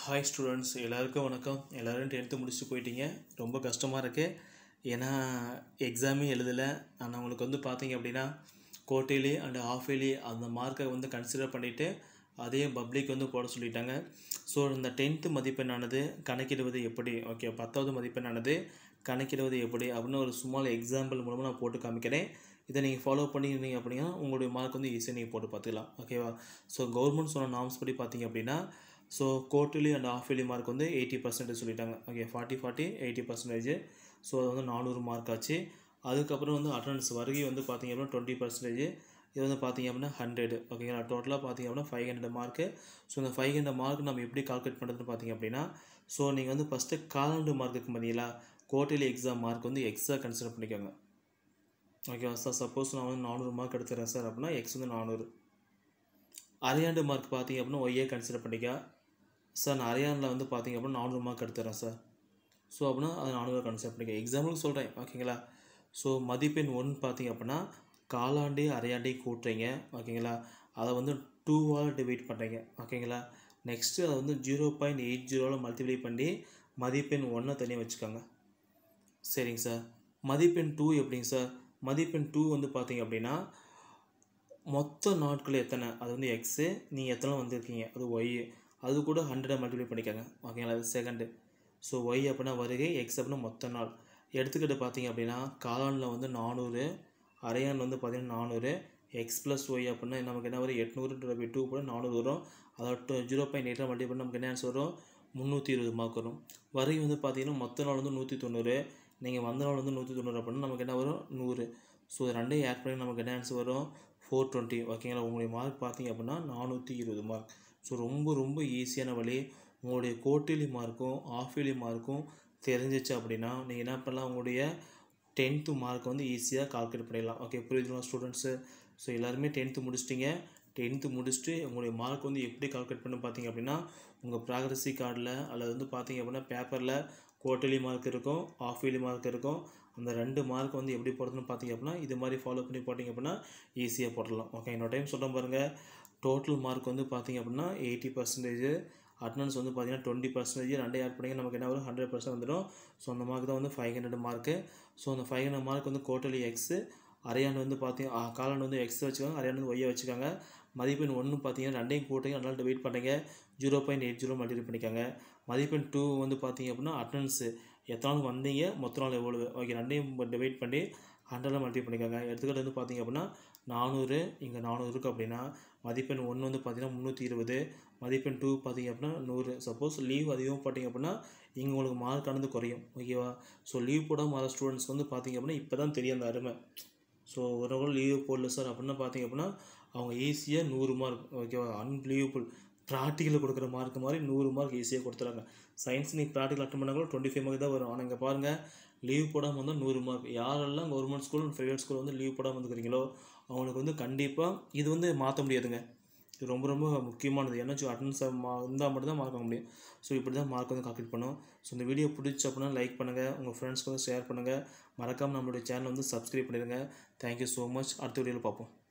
Hi students எல்லாருக்கும் வணக்கம். எல்லோரும் 10th முடிச்சுட்டு போயிட்டீங்க. ரொம்ப கஷ்டமாக இருக்குது. ஏன்னா எக்ஸாமே எழுதலை. ஆனால் உங்களுக்கு வந்து பார்த்தீங்க அப்படின்னா குவார்ட்டர்லி அண்ட் ஹாஃப் இயர்லி அந்த மார்க்கை வந்து கன்சிடர் பண்ணிவிட்டு அதே பப்ளிக் வந்து போட சொல்லிட்டாங்க. ஸோ இந்த 10th மதிப்பெண்ணானது கணக்கிடுவது எப்படி, ஓகே 10வது மதிப்பெண்ணானது கணக்கிடுவது எப்படி அப்படின்னு ஒரு ஸ்மால் எக்ஸாம்பிள் மூலமாக நான் போட்டு காமிக்கிறேன். இதை நீங்கள் ஃபாலோ பண்ணியிருந்தீங்க அப்படின்னா உங்களுடைய மார்க் வந்து ஈஸியாக நீங்கள் போட்டு பார்த்துக்கலாம். ஓகேவா? ஸோ கவர்மெண்ட் சொன்ன நார்ம்ஸ் படி பார்த்தீங்க அப்படின்னா so quarterly and half yearly mark வந்து 80% சொல்லிட்டாங்க. ஓகே 40 80%. ஸோ அது வந்து 400 மார்க் ஆச்சு. அதுக்கப்புறம் வந்து அட்டண்டன்ஸ் வருகை வந்து பார்த்தீங்க அப்படின்னா 20%. இது வந்து பார்த்தீங்க அப்படின்னா 100. ஓகேங்களா? டோட்டலாக பார்த்தீங்க அப்படின்னா 500 மார்க்கு. ஸோ இந்த 500 மார்க் நம்ம எப்படி கால்குலேட் பண்ணுறதுன்னு பார்த்தீங்க அப்படின்னா ஸோ நீங்கள் வந்து ஃபஸ்ட்டு காலாண்டு மார்க்குக்கு பார்த்தீங்களா குவார்ட்டர்லி எக்ஸாம் மார்க் வந்து எக்ஸாக கன்சிடர் பண்ணிக்கோங்க. ஓகேவா சார்? சப்போஸ் நான் வந்து 400 மார்க் எடுத்துகிறேன் சார் அப்படின்னா எக்ஸ் வந்து 400. அரையாண்டு மார்க் பார்த்தீங்க அப்படின்னா ஒய்யே கன்சிடர் பண்ணிக்க சார். நான் அரையாண்டில் வந்து பார்த்தீங்க அப்படின்னா 400 மார்க் எடுத்துகிறேன் சார். ஸோ அப்படின்னா அது 400 கன்சிடர் பண்ணிக்க. எக்ஸாம்பிளுக்கு சொல்கிறேன். ஓகேங்களா? ஸோ மதிப்பெண் 1 பார்த்தீங்க அப்படின்னா காலாண்டே அரையாண்டையும் கூட்டுறீங்க. ஓகேங்களா? அதை வந்து 2ஆல் டிவைட் பண்ணுறீங்க. ஓகேங்களா? நெக்ஸ்ட்டு அதை வந்து 0.80 மல்டிப்ளை பண்ணி மதிப்பெண் 1 தனியாக வச்சுக்கோங்க. சரிங்க சார். மதிப்பெண் 2 எப்படிங்க சார்? மதிப்பெண் 2 வந்து பார்த்தீங்க அப்படின்னா மொத்த நாட்கள் எத்தனை, அது வந்து எக்ஸு, நீங்கள் எத்தனை வந்திருக்கீங்க அது ஒய், அது கூட 100 மல்டிப்ளை பண்ணிக்கோங்க. ஓகேங்களா? அது செகண்டு. ஸோ ஒய் அப்படின்னா வருகை, எக்ஸ் அப்படின்னா மொத்த நாள். எடுத்துக்கிட்டு பார்த்தீங்க அப்படின்னா காலாண்டில் வந்து 400, அரையாண்டில் வந்து பார்த்தீங்கன்னா 400, எக்ஸ் ப்ளஸ் ஒய் அப்படின்னா நமக்கு என்ன வரும் 800/2 கூட 400 வரும். அதாவது 0.8 மல்டிப்ளை பண்ணி நமக்கு என்ன ஆன்சர் வரும் 320 மார்க் வரும். வருகை வந்து பார்த்தீங்கன்னா மொத்த நாள் வந்து 190, நீங்கள் வந்த நாள் வந்து 190 அப்படின்னா நமக்கு என்ன வரும் 100. ஸோ ரெண்டையும் ஆட் பண்ணி நமக்கு என்ன ஆன்சர் வரும் 420. ஓகேங்களா? உங்களுடைய மார்க் பார்த்தீங்க அப்படின்னா 420 மார்க். ஸோ ரொம்ப ஈஸியான வழி. உங்களுடைய குவார்ட்டர்லி மார்க்கும் ஹாஃப் இயர்லி மார்க்கும் தெரிஞ்சிச்சு அப்படின்னா நீங்கள் என்ன பண்ணலாம், உங்களுடைய 10th மார்க் வந்து ஈஸியாக கால்குலேட் பண்ணிடலாம். ஓகே புரியுதுங்களா ஸ்டூடெண்ட்ஸு? ஸோ எல்லாருமே 10th முடிச்சிட்டிங்க. 10th முடிச்சுட்டு உங்களுடைய மார்க் வந்து எப்படி கால்குலேட் பண்ணி பார்த்தீங்க அப்படின்னா உங்கள் ப்ராக்ரஸி கார்டில் அல்லது வந்து பார்த்தீங்க அப்படின்னா பேப்பரில் குவார்ட்டர்லி மார்க் இருக்கும், ஹாஃப் இயர்லி மார்க் இருக்கும். அந்த 2 மார்க் வந்து எப்படி போடுறதுன்னு பார்த்தீங்க அப்படின்னா இது மாதிரி ஃபாலோ பண்ணி போட்டிங்க அப்படின்னா ஈஸியாக போடலாம். ஓகே இன்னொரு டைம் சொல்கிறேன் பாருங்கள். டோட்டல் மார்க் வந்து பார்த்தீங்க அப்படின்னா 80%, அட்டண்டன்ஸ் வந்து பார்த்தீங்கன்னா 20%, ரெண்டையும் ஆட் பண்ணிங்க நமக்கு என்ன வரும் 100% வந்துடும். ஸோ அந்த மார்க் தான் வந்து 500 மார்க்கு. ஸோ அந்த 500 மார்க் வந்து குவார்ட்டர்லி எக்ஸு, அரையாண்டு வந்து பார்த்தீங்க காலாண்டு வந்து எக்ஸ் வச்சுக்கோங்க, அரையாண்டு வந்து ஒய்யை வச்சுக்கோங்க. மதிப்பெண் 1 பார்த்தீங்கன்னா ரெண்டையும் கூட்டிங்க, அதனால் டிவைட் பண்ணுறீங்க, 0.80 மல்டிப்ளை பண்ணிக்கோங்க. மதிப்பெண் 2 வந்து பார்த்தீங்க அப்படின்னா அட்டண்டன்ஸு எத்தனை நாள் வந்தீங்க, மொத்த நாள் எவ்வளவு, ஓகே ரெண்டையும் டிவைட் பண்ணி 100 மல்டிப்ளை பண்ணிக்கோங்க. எடுத்துக்கிட்டு வந்து பார்த்தீங்க அப்படின்னா 400, இங்கே 400 இருக்குது அப்படின்னா மதிப்பெண் 1 வந்து பார்த்தீங்கன்னா 320, மதிப்பெண் 2 பார்த்தீங்க அப்படின்னா 100. சப்போஸ் லீவ் அதிகமாக போட்டிங்க அப்படின்னா இங்கே உங்களுக்கு மார்க் ஆனது குறையும். ஓகேவா? ஸோ லீவ் போடாமல் வர ஸ்டூடெண்ட்ஸ்க்கு வந்து பார்த்தீங்க அப்படின்னா இப்போ தான் தெரியும் அந்த அருமை. ஸோ ஒரு கூட லீவ் போடல சார் அப்படின்னா பார்த்தீங்க அப்படின்னா அவங்க ஈஸியாக 100 மார்க், ஓகேவா, அன்பிலீவபிள் ப்ராக்டிக்கலில் கொடுக்குற மார்க் மாதிரி 100 மார்க் ஈஸியாக கொடுத்துறாங்க. சயின்ஸ் நீங்கள் ப்ராக்டிக்கல் அட்டன் பண்ணால் கூட 25 மார்க் தான் வரும். ஆனால் இங்கே பாருங்கள் லீவ் போடாமல் வந்தால் 100 மார்க். யாரெல்லாம் கவர்மெண்ட் ஸ்கூல் ப்ரைவேட் ஸ்கூல் வந்து லீவ் போடாமல் வந்துக்கிறீங்களோ அவங்களுக்கு வந்து கண்டிப்பாக இது வந்து மாற்ற முடியாதுங்க. இது ரொம்ப முக்கியமானது. ஏன்னாச்சும் அட்டன்ஸ் இருந்தால் மட்டும்தான் மார்க் வாங்க முடியும். ஸோ இப்படி தான் மார்க் வந்து கால்குலேட் பண்ணும். ஸோ இந்த வீடியோ பிடிச்சி அப்படின்னா லைக் பண்ணுங்கள், உங்கள் ஃப்ரெண்ட்ஸ்க்கு வந்து ஷேர் பண்ணுங்கள், மறக்காமல் நம்மளுடைய சேனல் வந்து சப்ஸ்கிரைப் பண்ணிடுங்க. Thank you so much. அடுத்த வீடியோவில் பார்ப்போம்.